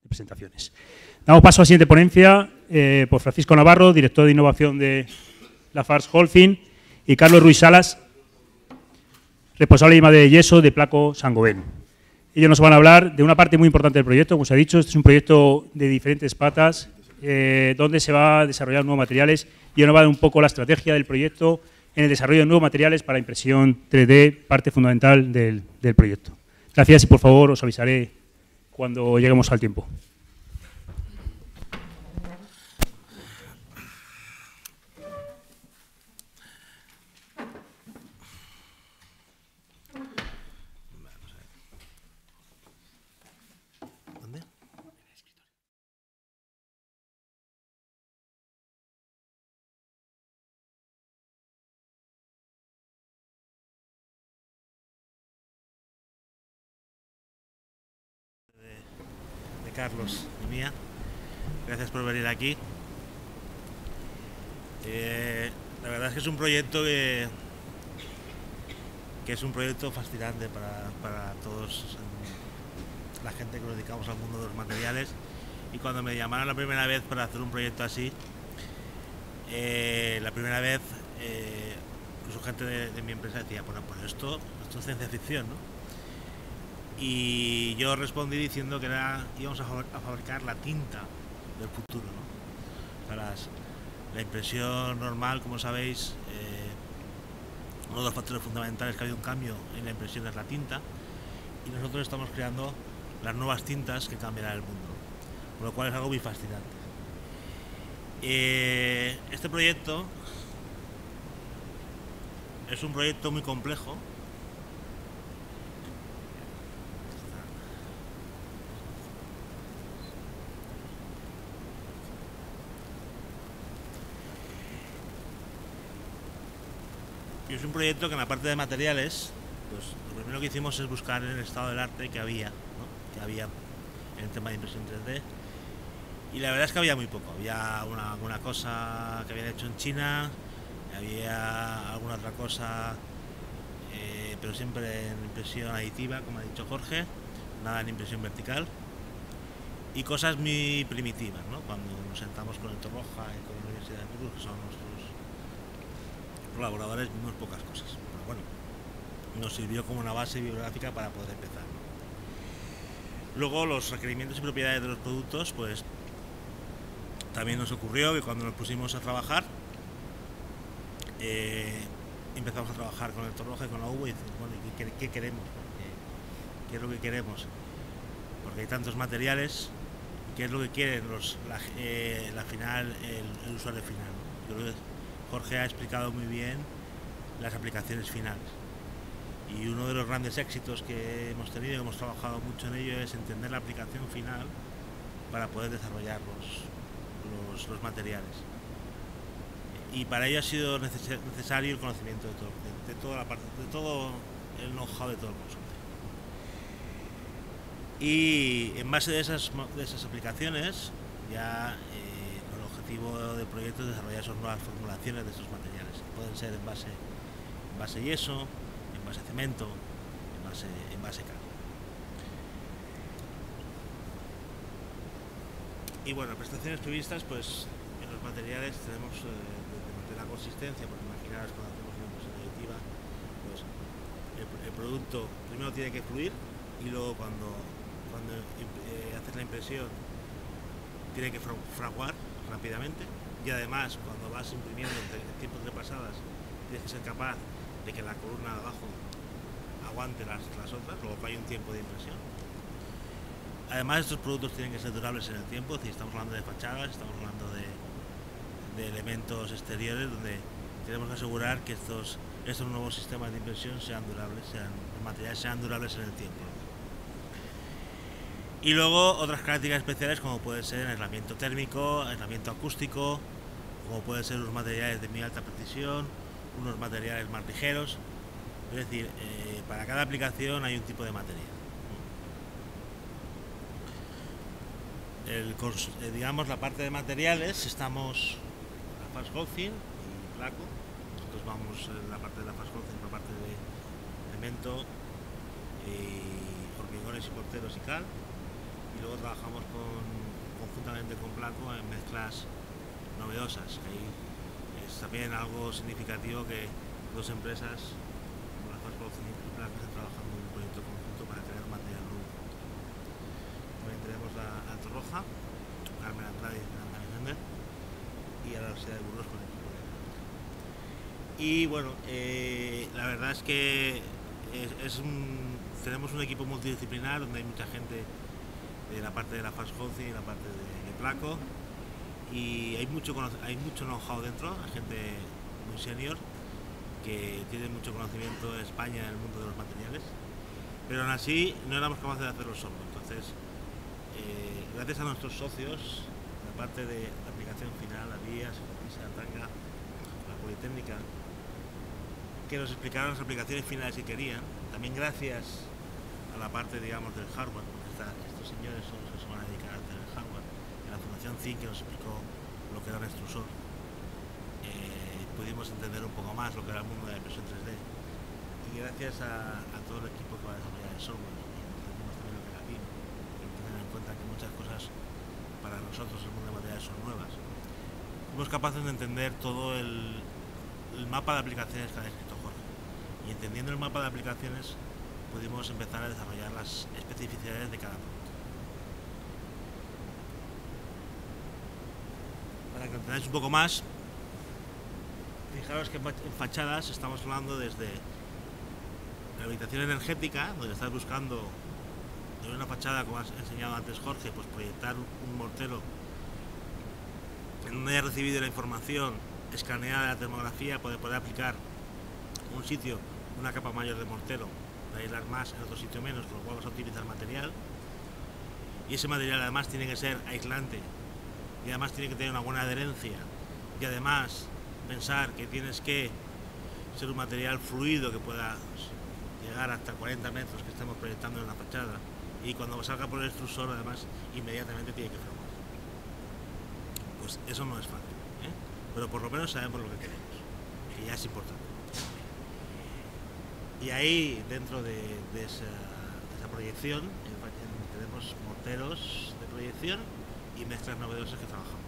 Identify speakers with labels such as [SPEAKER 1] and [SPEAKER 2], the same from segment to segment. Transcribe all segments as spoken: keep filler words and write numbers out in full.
[SPEAKER 1] presentaciones. Damos paso a la siguiente ponencia eh, por Francisco Navarro, director de innovación de Lafarge Holcim, y Carlos Ruiz Salas, responsable de I más D de Yeso de Placo Saint-Gobain. Ellos nos van a hablar de una parte muy importante del proyecto. Como se ha dicho, este es un proyecto de diferentes patas eh, donde se va a desarrollar nuevos materiales y nos va a dar un poco la estrategia del proyecto en el desarrollo de nuevos materiales para impresión tres D, parte fundamental del, del proyecto. Gracias y por favor os avisaré cuando lleguemos al tiempo.
[SPEAKER 2] Carlos y mía, gracias por venir aquí. Eh, la verdad es que es un proyecto que, que es un proyecto fascinante para, para todos la gente que nos dedicamos al mundo de los materiales, y cuando me llamaron la primera vez para hacer un proyecto así, eh, la primera vez eh, incluso gente de, de mi empresa decía, bueno, pues esto, esto es ciencia ficción, ¿no? Y yo respondí diciendo que era, íbamos a, a fabricar la tinta del futuro, ¿no? Para las, la impresión normal, como sabéis, eh, uno de los factores fundamentales que ha habido un cambio en la impresión es la tinta, y nosotros estamos creando las nuevas tintas que cambiarán el mundo, con lo cual es algo muy fascinante. Eh, este proyecto es un proyecto muy complejo. Y es un proyecto que en la parte de materiales, pues lo primero que hicimos es buscar en el estado del arte que había, ¿no? que había en el tema de impresión tres D. Y la verdad es que había muy poco. Había una, alguna cosa que habían hecho en China, había alguna otra cosa, eh, pero siempre en impresión aditiva, como ha dicho Jorge, nada en impresión vertical. Y cosas muy primitivas, ¿no? Cuando nos sentamos con el Torroja y con la Universidad de Burgos, que son nuestros colaboradores, vimos pocas cosas, pero bueno, nos sirvió como una base bibliográfica para poder empezar, ¿no? Luego los requerimientos y propiedades de los productos, pues también nos ocurrió que cuando nos pusimos a trabajar eh, empezamos a trabajar con el Torroja y con la U B y decimos, bueno, ¿qué, qué queremos? ¿Qué, ¿Qué es lo que queremos? Porque hay tantos materiales, ¿qué es lo que quieren los, la, eh, la final, el, el usuario final, ¿no? Yo creo que Jorge ha explicado muy bien las aplicaciones finales, y uno de los grandes éxitos que hemos tenido, que hemos trabajado mucho en ello, es entender la aplicación final para poder desarrollar los, los, los materiales, y para ello ha sido neces necesario el conocimiento de, todo, de, de toda la parte, de todo el know-how de todo el consorcio. Y en base de esas, de esas aplicaciones ya eh, el objetivo del proyecto es desarrollar esas nuevas formulaciones de estos materiales, que pueden ser en base, en base yeso, en base cemento, en base, en base cal. Y bueno, prestaciones previstas, pues en los materiales tenemos eh, de, de la consistencia, porque imaginaros cuando hacemos una impresión aditiva, pues el, el producto primero tiene que fluir, y luego cuando, cuando eh, haces la impresión tiene que fraguar rápidamente, y además cuando vas imprimiendo en tiempos de pasadas tienes que ser capaz de que la columna de abajo aguante las, las otras, luego que hay un tiempo de impresión. Además estos productos tienen que ser durables en el tiempo, es decir, estamos hablando de fachadas, estamos hablando de, de elementos exteriores donde tenemos que asegurar que estos, estos nuevos sistemas de impresión sean durables, sean, los materiales sean durables en el tiempo. Y luego otras características especiales como puede ser el aislamiento térmico, aislamiento acústico, como pueden ser los materiales de muy alta precisión, unos materiales más ligeros. Es decir, eh, para cada aplicación hay un tipo de material. El, eh, digamos, la parte de materiales, estamos en Lafarge Holcim y Placo. Nosotros vamos en la parte de Lafarge Holcim, en la parte de cemento, y hormigones y porteros y cal. Y y luego trabajamos con, conjuntamente con Placo en mezclas novedosas. Ahí es también algo significativo que dos empresas como la Fast Holcim y Placo están trabajando en un proyecto conjunto para crear material nuevo. También tenemos a Alto Roja, Carmen Andrade y Fernanda Alexander, y a la Universidad de Burgos con el equipo de. Y bueno, eh, la verdad es que es, es un, tenemos un equipo multidisciplinar donde hay mucha gente de la parte de la Fast Holcim y la parte de, de Placo, y hay mucho hay mucho know-how dentro, hay gente muy senior que tiene mucho conocimiento en España en el mundo de los materiales, pero aún así no éramos capaces de hacerlo solo. Entonces, eh, gracias a nuestros socios, la parte de la aplicación final, la Vías, la Tanga, la Politécnica, que nos explicaron las aplicaciones finales que querían, también gracias a la parte, digamos, del hardware, porque esta, estos señores son los que se van a dedicar a hacer el hardware, en la Fundación C I N, que nos explicó lo que era un extrusor, eh, pudimos entender un poco más lo que era el mundo de la impresión tres D, y gracias a, a todo el equipo que va a desarrollar el software, y entendimos también lo que era P I M, hay que tener en cuenta que muchas cosas para nosotros el mundo de materiales son nuevas. Fuimos capaces de entender todo el, el mapa de aplicaciones que ha descrito Jorge, y entendiendo el mapa de aplicaciones pudimos empezar a desarrollar las especificidades de cada producto. Para que entendáis un poco más, fijaros que en fachadas estamos hablando desde la habitación energética, donde estás buscando en una fachada, como has enseñado antes Jorge, pues proyectar un mortero en donde haya recibido la información escaneada de la termografía, poder, poder aplicar un sitio, una capa mayor de mortero, para aislar más, en otro sitio menos, con lo cual vas a utilizar material, y ese material además tiene que ser aislante, y además tiene que tener una buena adherencia, y además pensar que tienes que ser un material fluido que pueda llegar hasta cuarenta metros que estemos proyectando en una fachada, y cuando salga por el extrusor además inmediatamente tiene que formar. Pues eso no es fácil, ¿eh? Pero por lo menos sabemos lo que queremos, que ya es importante. Y ahí, dentro de, de, esa, de esa proyección, tenemos morteros de proyección y mezclas novedosas que trabajamos.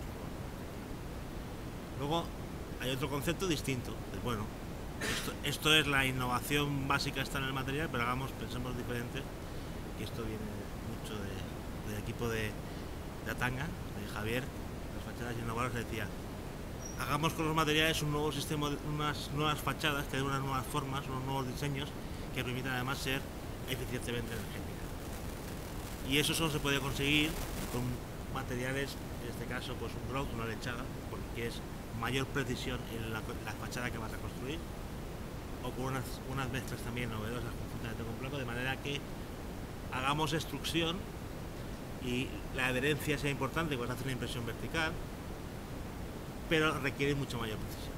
[SPEAKER 2] Luego hay otro concepto distinto. Bueno, esto, esto es la innovación básica, está en el material, pero hagamos, pensemos diferente, y esto viene mucho de, del equipo de, de Atanga, de Javier, las fachadas innovadoras, decía: hagamos con los materiales un nuevo sistema, unas nuevas fachadas que den unas nuevas formas, unos nuevos diseños que permitan además ser eficientemente energéticas. Y eso solo se puede conseguir con materiales, en este caso pues un grout, una lechada, porque es mayor precisión en la, la fachada que vas a construir, o con unas, unas mezclas también novedosas conjuntamente con Placo, de manera que hagamos extrusión y la adherencia sea importante cuando se hace una impresión vertical, pero requiere mucho mayor precisión.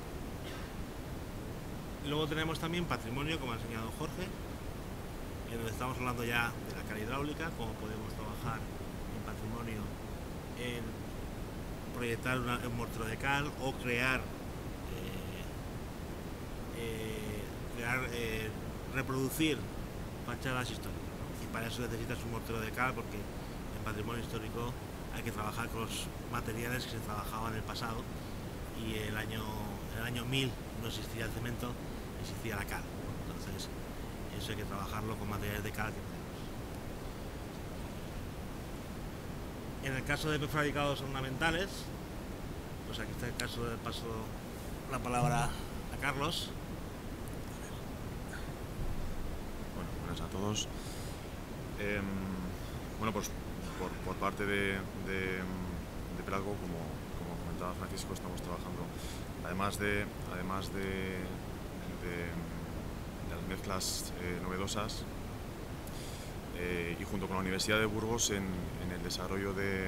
[SPEAKER 2] Luego tenemos también patrimonio, como ha enseñado Jorge, en donde estamos hablando ya de la cara hidráulica, cómo podemos trabajar en patrimonio en proyectar una, un mortero de cal o crear, eh, eh, crear eh, reproducir fachadas históricas, ¿no? Y para eso necesitas un mortero de cal, porque en patrimonio histórico hay que trabajar con los materiales que se trabajaban en el pasado, y el año, en el año mil no existía el cemento, existía la cal. Entonces eso hay que trabajarlo con materiales de cal que tenemos. En el caso de prefabricados ornamentales, pues aquí está el caso del paso la palabra a Carlos.
[SPEAKER 3] Bueno, buenas a todos. Eh, bueno, pues por, por parte de, de, de Placo, como, como comentaba Francisco, estamos trabajando, además de, además de, de, de las mezclas eh, novedosas, eh, y junto con la Universidad de Burgos en, en el desarrollo de, de,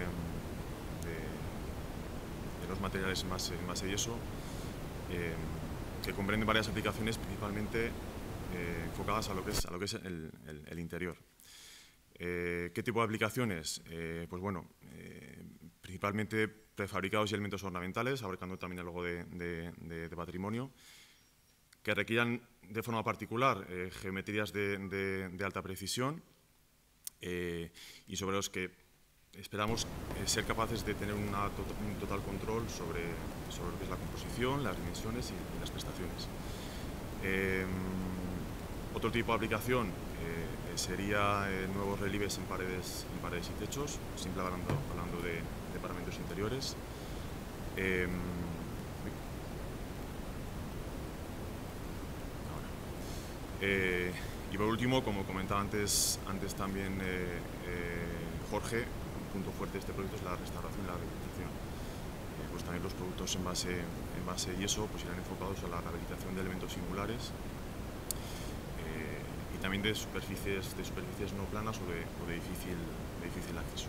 [SPEAKER 3] de los materiales en base, en base yeso, eh, que comprenden varias aplicaciones, principalmente eh, enfocadas a lo que es, a lo que es el, el, el interior. Eh, ¿Qué tipo de aplicaciones? Eh, pues bueno, eh, principalmente prefabricados y elementos ornamentales, abarcando también algo de, de, de, de patrimonio, que requieran de forma particular eh, geometrías de, de, de alta precisión eh, y sobre los que esperamos eh, ser capaces de tener una to un total control sobre, sobre lo que es la composición, las dimensiones y, y las prestaciones. Eh, otro tipo de aplicación eh, sería eh, nuevos relieves en paredes, en paredes y techos, siempre hablando, hablando de, de paramentos interiores. Eh, Eh, y por último, como comentaba antes, antes también eh, eh, Jorge, un punto fuerte de este proyecto es la restauración y la rehabilitación. Eh, pues también los productos en base, en base yeso pues irán enfocados a la rehabilitación de elementos singulares eh, y también de superficies, de superficies no planas o de, o de, difícil, de difícil acceso.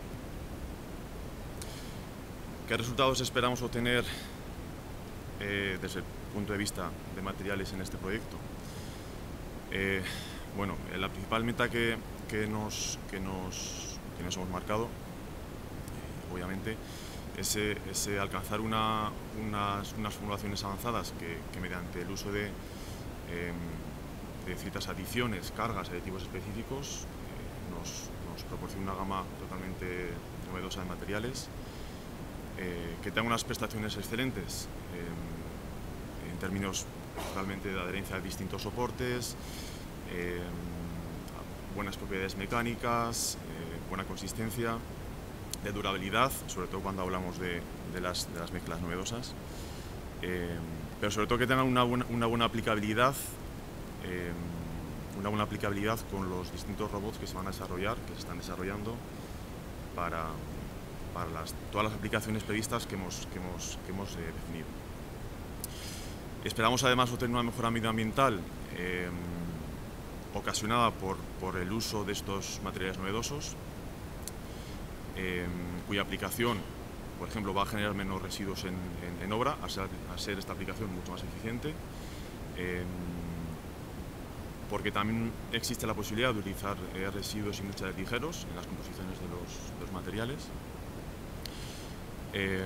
[SPEAKER 3] ¿Qué resultados esperamos obtener eh, desde el punto de vista de materiales en este proyecto? Eh, bueno, la principal meta que, que, nos, que, nos, que nos hemos marcado, eh, obviamente, es, es alcanzar una, unas, unas formulaciones avanzadas que, que mediante el uso de, eh, de ciertas adiciones, cargas, aditivos específicos, eh, nos, nos proporciona una gama totalmente novedosa de materiales, eh, que tengan unas prestaciones excelentes eh, en términos totalmente de adherencia a distintos soportes, eh, buenas propiedades mecánicas, eh, buena consistencia, de durabilidad, sobre todo cuando hablamos de, de, las, de las mezclas novedosas, eh, pero sobre todo que tengan una buena, una buena aplicabilidad, eh, una buena aplicabilidad con los distintos robots que se van a desarrollar, que se están desarrollando para, para las, todas las aplicaciones previstas que hemos, que hemos, que hemos eh, definido. Esperamos además obtener una mejora medioambiental eh, ocasionada por, por el uso de estos materiales novedosos, eh, cuya aplicación, por ejemplo, va a generar menos residuos en, en, en obra, a ser, a ser esta aplicación mucho más eficiente, eh, porque también existe la posibilidad de utilizar eh, residuos industriales ligeros en las composiciones de los, de los materiales. Eh,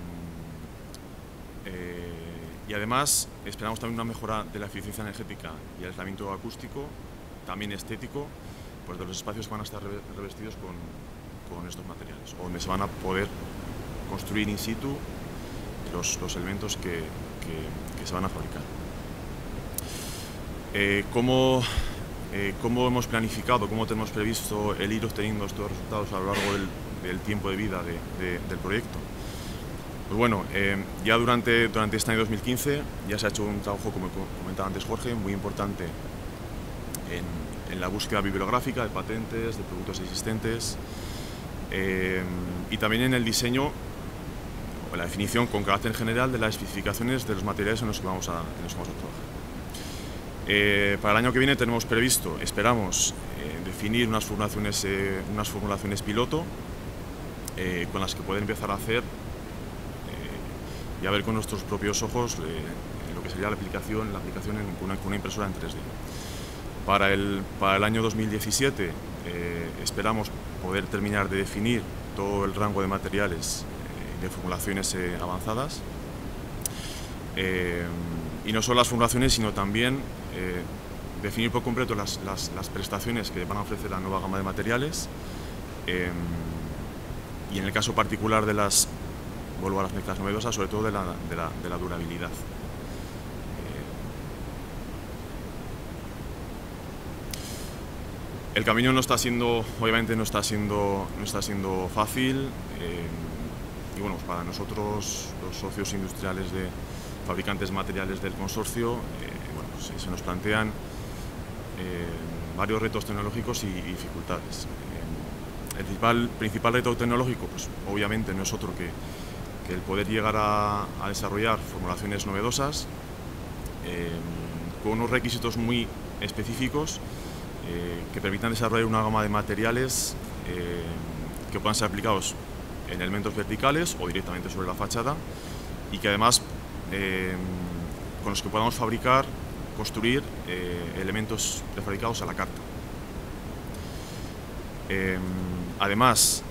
[SPEAKER 3] eh, Y además esperamos también una mejora de la eficiencia energética y el aislamiento acústico, también estético, pues de los espacios que van a estar revestidos con, con estos materiales, o donde se van a poder construir in situ los, los elementos que, que, que se van a fabricar. Eh, ¿cómo, eh, ¿Cómo hemos planificado, cómo tenemos previsto el ir obteniendo estos resultados a lo largo del, del tiempo de vida de, de, del proyecto? Pues bueno, eh, ya durante, durante este año dos mil quince ya se ha hecho un trabajo, como comentaba antes Jorge, muy importante en, en la búsqueda bibliográfica de patentes, de productos existentes eh, y también en el diseño o la definición con carácter general de las especificaciones de los materiales en los que vamos a, en los que vamos a trabajar. Eh, para el año que viene tenemos previsto, esperamos, eh, definir unas formulaciones, eh, unas formulaciones piloto eh, con las que poder empezar a hacer y a ver con nuestros propios ojos eh, lo que sería la aplicación, la aplicación en, con, una, con una impresora en tres D. Para el, para el año dos mil diecisiete eh, esperamos poder terminar de definir todo el rango de materiales eh, de formulaciones eh, avanzadas eh, y no solo las formulaciones, sino también eh, definir por completo las, las, las prestaciones que van a ofrecer la nueva gama de materiales eh, y en el caso particular de las vuelvo a las mezclas novedosas, sobre todo de la, de la, de la durabilidad. Eh, el camino no está siendo, obviamente no está siendo, no está siendo fácil eh, y bueno, pues para nosotros, los socios industriales de fabricantes materiales del consorcio, eh, bueno, pues se nos plantean eh, varios retos tecnológicos y, y dificultades. Eh, el principal, principal reto tecnológico, pues obviamente no es otro que el poder llegar a, a desarrollar formulaciones novedosas eh, con unos requisitos muy específicos eh, que permitan desarrollar una gama de materiales eh, que puedan ser aplicados en elementos verticales o directamente sobre la fachada y que además eh, con los que podamos fabricar, construir eh, elementos prefabricados a la carta. Eh, además,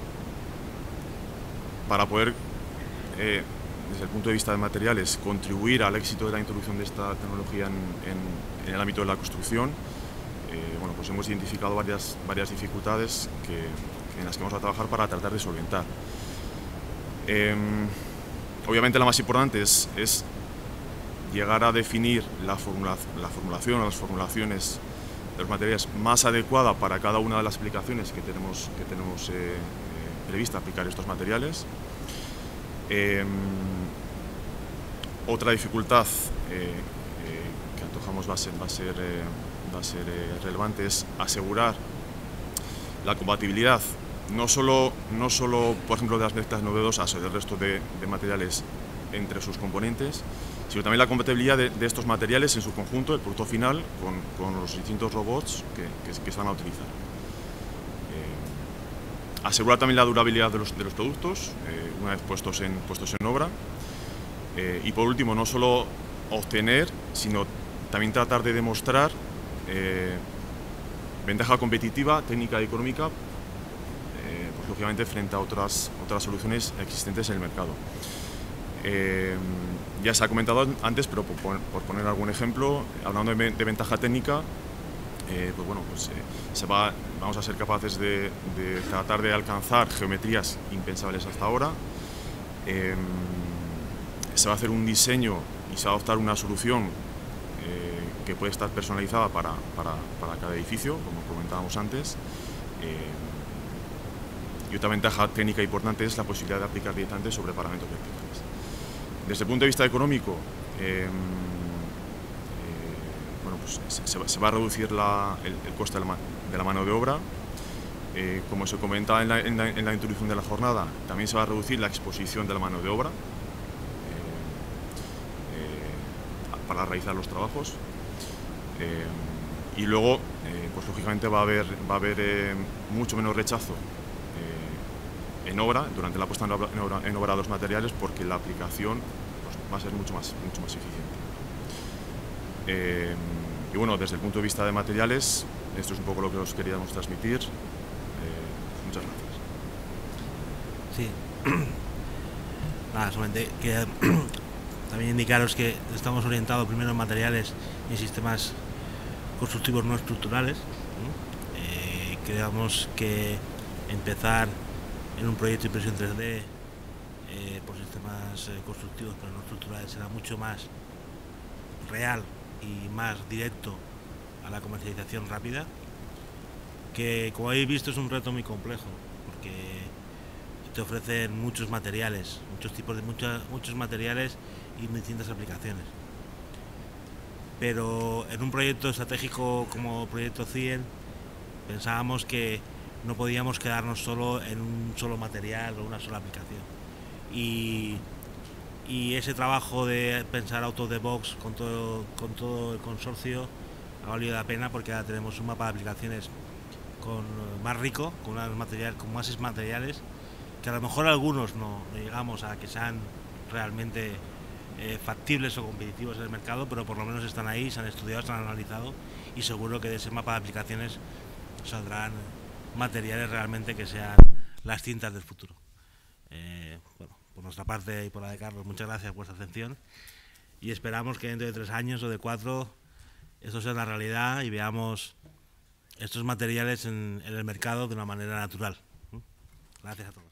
[SPEAKER 3] para poder Eh, desde el punto de vista de materiales, contribuir al éxito de la introducción de esta tecnología en, en, en el ámbito de la construcción, eh, bueno, pues hemos identificado varias, varias dificultades que, que en las que vamos a trabajar para tratar de solventar. Eh, obviamente la más importante es, es llegar a definir la, formula, la formulación o las formulaciones de los materiales más adecuada para cada una de las aplicaciones que tenemos, que tenemos eh, eh, prevista aplicar estos materiales. Eh, otra dificultad eh, eh, que antojamos va a ser, va a ser, eh, va a ser eh, relevante es asegurar la compatibilidad no solo, no solo por ejemplo de las mezclas novedosas o del resto de, de materiales entre sus componentes, sino también la compatibilidad de, de estos materiales en su conjunto, el producto final, con, con los distintos robots que, que, que se van a utilizar. Eh, asegurar también la durabilidad de los, de los productos, eh, una vez puestos en, puestos en obra. Eh, y por último, no solo obtener, sino también tratar de demostrar eh, ventaja competitiva, técnica y económica, eh, pues, lógicamente frente a otras, otras soluciones existentes en el mercado. Eh, ya se ha comentado antes, pero por, por poner algún ejemplo, hablando de, de ventaja técnica, eh, pues bueno, pues, eh, se va, vamos a ser capaces de, de tratar de alcanzar geometrías impensables hasta ahora. Eh, se va a hacer un diseño y se va a adoptar una solución eh, que puede estar personalizada para, para, para cada edificio, como comentábamos antes. Eh, y otra ventaja técnica importante es la posibilidad de aplicar directamente sobre paramentos verticales. Desde el punto de vista económico, eh, eh, bueno, pues se, se va a reducir la, el, el coste de la, de la mano de obra. Eh, como se comentaba en la, en, la, en la introducción de la jornada, también se va a reducir la exposición de la mano de obra eh, eh, para realizar los trabajos. Eh, y luego, eh, pues lógicamente va a haber, va a haber eh, mucho menos rechazo en obra, durante la puesta en obra, en obra, en obra de los materiales, porque la aplicación pues, va a ser mucho más, mucho más eficiente. Eh, y bueno, desde el punto de vista de materiales, esto es un poco lo que os queríamos transmitir. Eh, muchas gracias.
[SPEAKER 2] Sí. Nada, solamente que también indicaros que estamos orientados primero en materiales y en sistemas constructivos no estructurales. Eh, creamos que empezar en un proyecto de impresión tres D eh, por sistemas eh, constructivos pero no estructurales será mucho más real y más directo a la comercialización rápida, que como habéis visto es un reto muy complejo porque te ofrecen muchos materiales, muchos tipos de muchas, muchos materiales y distintas aplicaciones, pero en un proyecto estratégico como Proyecto CIEN pensábamos que no podíamos quedarnos solo en un solo material o una sola aplicación. Y, y ese trabajo de pensar out of the box con todo, con todo el consorcio ha valido la pena, porque ahora tenemos un mapa de aplicaciones con, más rico, con, unas material, con más materiales, que a lo mejor algunos no, no llegamos a que sean realmente eh, factibles o competitivos en el mercado, pero por lo menos están ahí, se han estudiado, se han analizado, y seguro que de ese mapa de aplicaciones saldrán materiales realmente que sean las cintas del futuro. Eh, bueno, por nuestra parte y por la de Carlos, muchas gracias por vuestra atención y esperamos que dentro de tres años o de cuatro esto sea una realidad y veamos estos materiales en, en el mercado de una manera natural. Gracias a todos.